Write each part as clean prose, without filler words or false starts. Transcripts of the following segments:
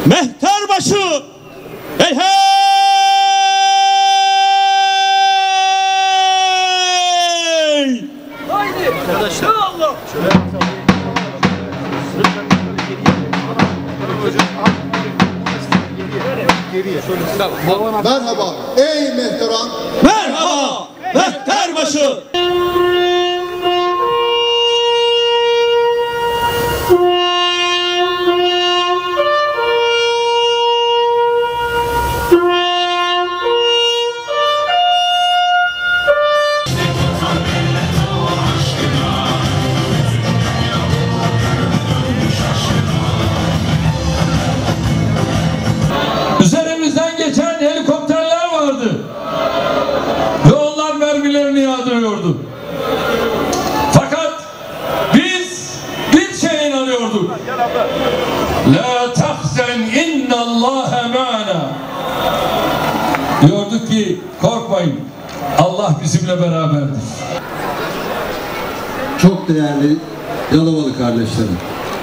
Mehterbaşı! Hey hey! Haydi! Arkadaşlar Allah! Merhaba ey mehteran. Merhaba! Mehterbaşı! Üzerimizden geçen helikopterler vardı. Ve onlar mermilerini yağdırıyordu. Fakat biz bir şeye inanıyorduk. La tahzen innallâhe ma'ana. Diyorduk ki korkmayın. Allah bizimle beraberdir. Çok değerli Yalovalı kardeşlerim.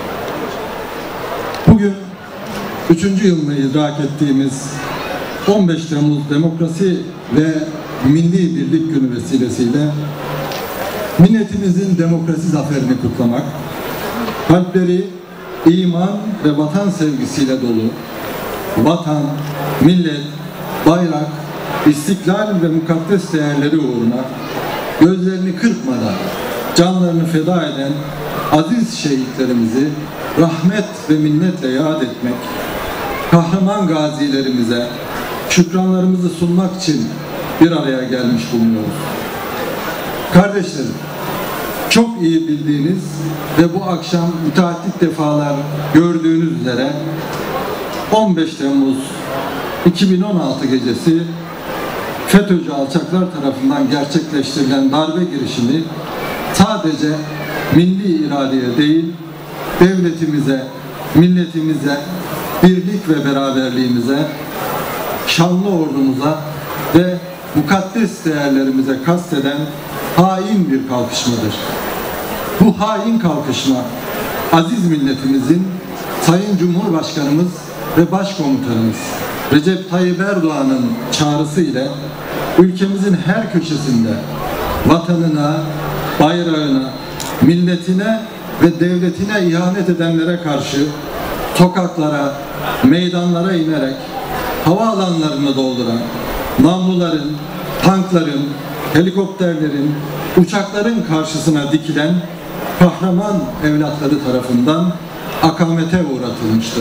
Bugün 3. yılını idrak ettiğimiz 15 Temmuz Demokrasi ve Milli Birlik Günü vesilesiyle milletimizin demokrasi zaferini kutlamak, kalpleri iman ve vatan sevgisiyle dolu, vatan, millet, bayrak, istiklal ve mukaddes değerleri uğruna gözlerini kırpmadan canlarını feda eden aziz şehitlerimizi rahmet ve minnetle yad etmek, kahraman gazilerimize şükranlarımızı sunmak için bir araya gelmiş bulunuyoruz. Kardeşlerim, çok iyi bildiğiniz ve bu akşam müteaddit defalar gördüğünüz üzere 15 Temmuz 2016 gecesi FETÖ'cü alçaklar tarafından gerçekleştirilen darbe girişimi sadece milli iradeye değil, devletimize, milletimize, birlik ve beraberliğimize, şanlı ordumuza ve mukaddes değerlerimize kasteden hain bir kalkışmadır. Bu hain kalkışma, aziz milletimizin Sayın Cumhurbaşkanımız ve Başkomutanımız Recep Tayyip Erdoğan'ın çağrısı ile ülkemizin her köşesinde vatanına, bayrağına, milletine ve devletine ihanet edenlere karşı sokaklara, meydanlara inerek havaalanlarını dolduran, namluların, tankların, helikopterlerin, uçakların karşısına dikilen kahraman evlatları tarafından akamete uğratılmıştır.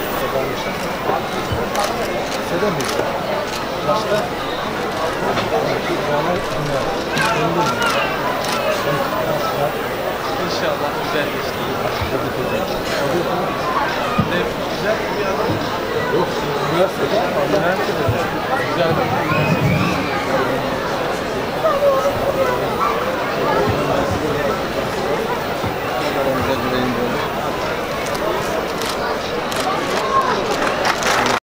İnşallah güzel geçti. Ne güzel bir adam. Yok, üniversitede. Güzel bir üniversite.